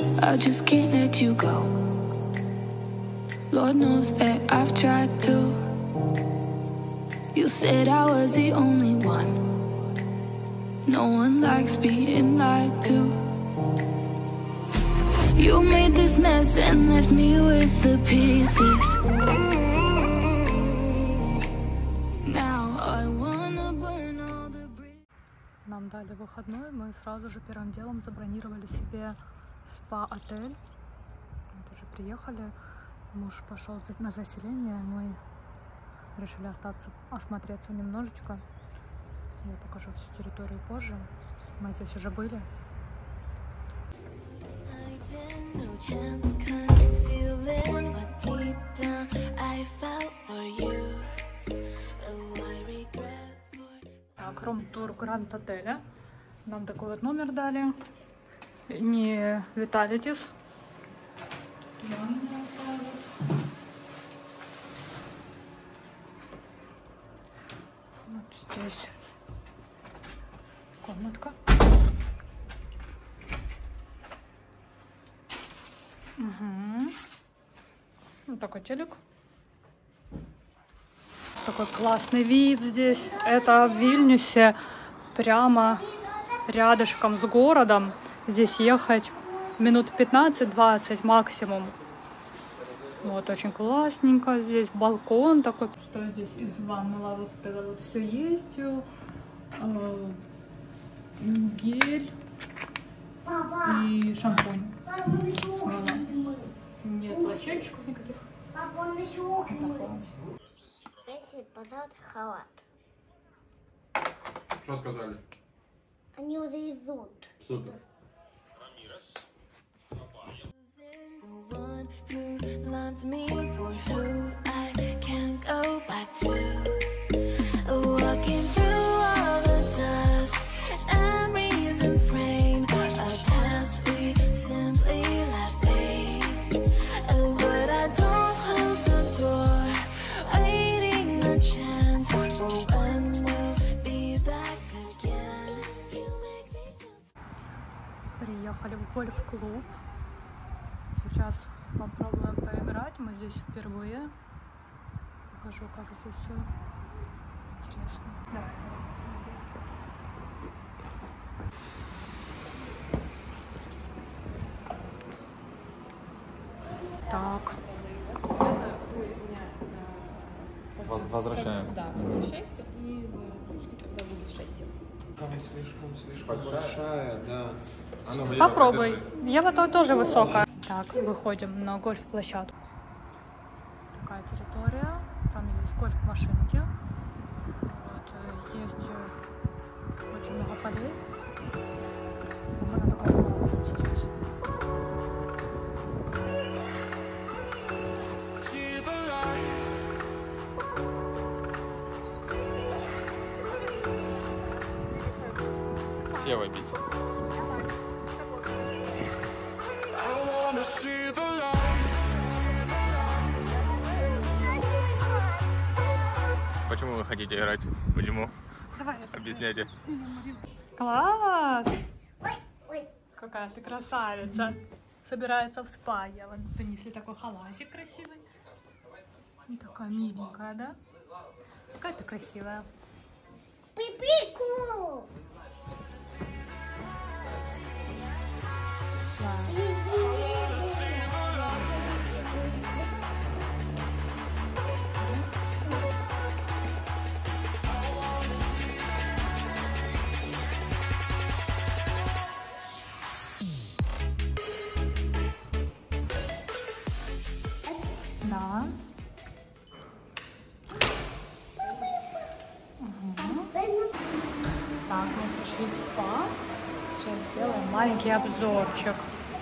I just can't let you go. Lord knows that I've tried to. You said I was the only one. No one likes being lied to. You made this mess and left me with the pieces. Now I wanna burn all the bridges. Нам дали выходной, мы сразу же первым делом забронировали себе спа-отель. Вот уже приехали, муж пошел на заселение, мы решили остаться, осмотреться немножечко. Я покажу всю территорию позже. Мы здесь уже были. Так, рум-тур Гранд Отеля. Нам такой вот номер дали. Не Виталитис. Вот здесь комнатка. Угу. Вот такой телек. Такой классный вид здесь. Это в Вильнюсе, прямо рядышком с городом. Здесь ехать минут 15-20 максимум. Вот, очень классненько. Здесь балкон такой. Что здесь из ванного? Вот это вот все есть. Гель и шампунь. Нет лосьончиков никаких. Пожалуйста, халат. Что сказали? Они уже идут. Супер. Приехали в гольф-клуб. Сейчас попробуем поиграть. Мы здесь впервые. Покажу, как здесь все интересно. Да. Так. Возвращаем. Да, возвращайте и запусти, когда будет 6. Слишком большая, да. Попробуй. Ева тоже высокая. Так, выходим на гольф-площадку. Такая территория. Там есть гольф-машинки. Вот, есть очень много полей. Мы на таком сейчас. Сева бить. Почему вы хотите играть? Почему? Давай. Объясняйте. Класс! Какая ты красавица. Собирается в спа. Я вот принесли такой халатик красивый. Такая миленькая, да? Какая ты красивая. Пипику! Да. Так, мы пришли в спа. Сейчас сделаем маленький обзорчик.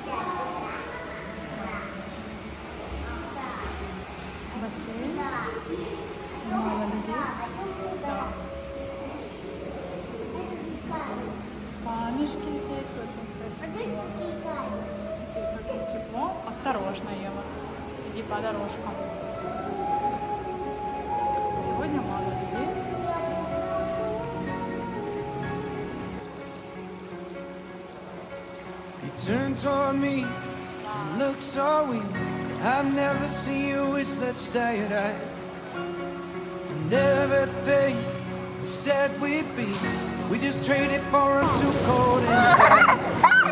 Бассейн. Мало людей. Да. Камешки здесь очень красиво. Здесь очень тепло. Осторожно, Ева. Иди по дорожкам. Сегодня мало людей. You turn toward me and look so weak. I've never seen you with such tired eyes. And everything we said we'd be, we just traded for a suit coat and a tie.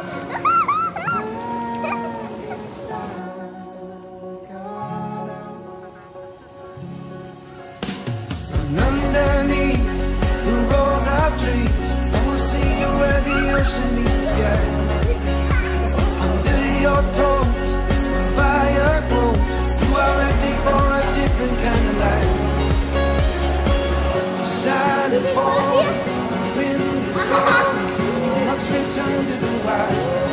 And underneath the rows of trees, I will see you where the ocean meets the sky. Under your toes, the fire glows. You are ready for a different kind of life. Silent for the wind is cold. You must return to the wild.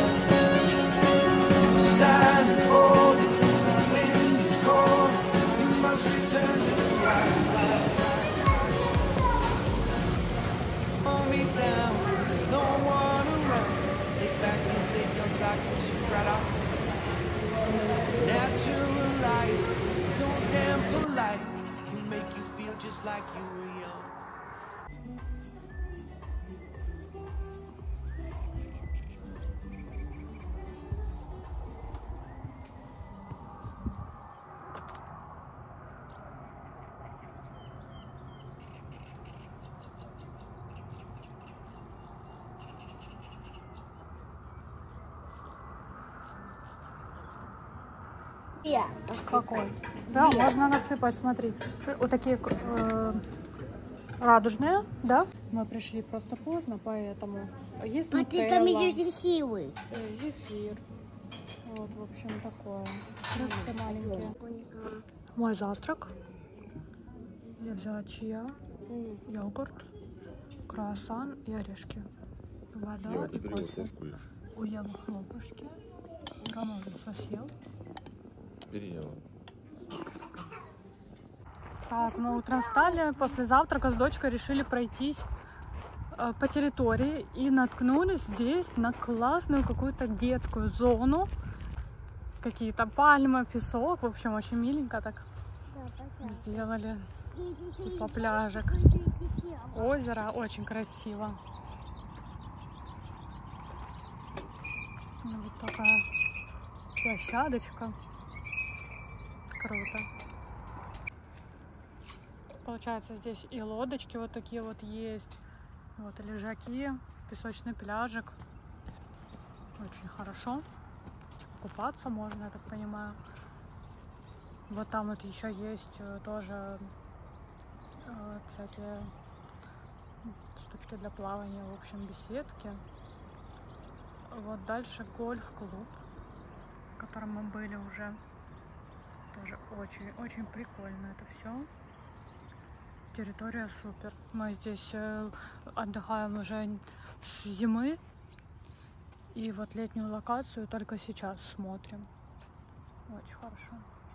Silent for the wind is cold. You must return to the wild. Hold me down, there's no one around. Get back and take your socks and shoot right off. Natural light, so damn polite, can make you feel just like you were young. Какой? Да, можно насыпать, смотри. Вот такие радужные, да? Мы пришли просто поздно, поэтому есть нутелла, силы. зефир. Вот, в общем, такое. Фрукты маленькие. Мой завтрак. Я взяла чия, йогурт, круассан и орешки. Вода и кофе. Уела хлопушки. Рома уже сосел. Переела. Так, мы утром встали, после завтрака с дочкой решили пройтись по территории и наткнулись здесь на классную какую-то детскую зону. Какие-то пальмы, песок, в общем, очень миленько так сделали. Типа пляжик, озеро, очень красиво. Вот такая площадочка. Круто. Получается, здесь и лодочки вот такие вот есть, вот и лежаки, песочный пляжик. Очень хорошо. Купаться можно, я так понимаю. Вот там вот еще есть тоже всякие штучки для плавания, в общем, беседки. Вот дальше гольф-клуб, в котором мы были уже. Тоже очень прикольно это все. Территория супер. Мы здесь отдыхаем уже с зимы. И вот летнюю локацию только сейчас смотрим. Очень хорошо.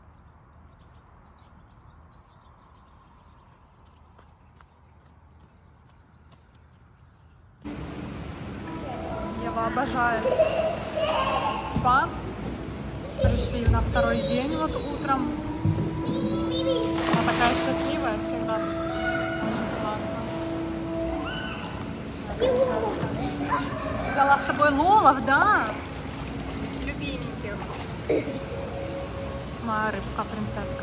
Ева обожает спа. Пришли на второй день вот утром. Она такая счастливая всегда. Очень классно. Взяла с собой лолов, да? Любименьких. Моя рыбка, принцесска.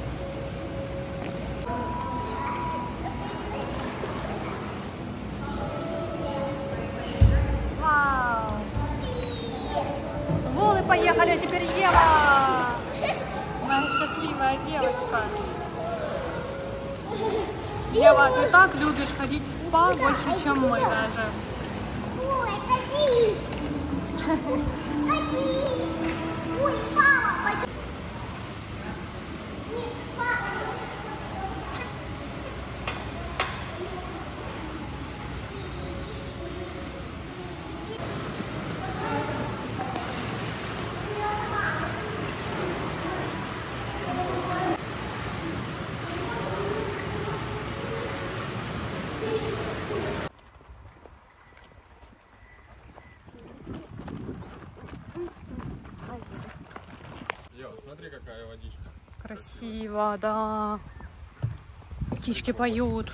Вау! Лолы поехали, а теперь Ева! Моя счастливая девочка. Ева, ты так любишь ходить в спа больше, чем мы даже. Смотри, какая водичка. Красиво, да. Птички поют.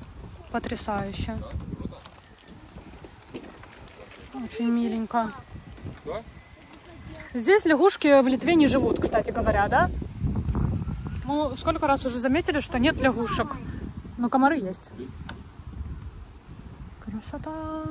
Потрясающе. Очень миленько. Что? Здесь лягушки в Литве не живут, кстати говоря, да? Ну, сколько раз уже заметили, что нет лягушек. Но комары есть. Красота.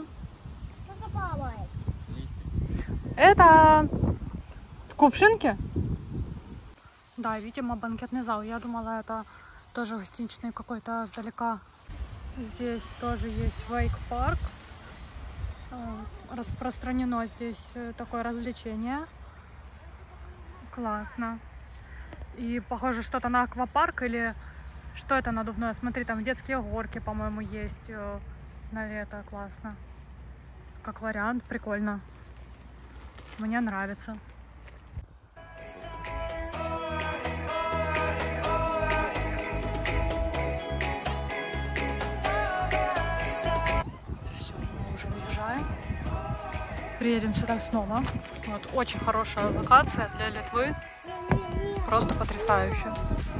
Это кувшинки? Да, видимо, банкетный зал. Я думала, это тоже гостиничный какой-то издалека. Здесь тоже есть вейк-парк. Распространено здесь такое развлечение. Классно. И похоже что-то на аквапарк или что это надувное. Смотри, там детские горки, по-моему, есть на лето. Классно. Как вариант, прикольно. Мне нравится. Все, мы уже уезжаем. Приедем сюда снова. Вот, очень хорошая локация для Литвы. Просто потрясающе.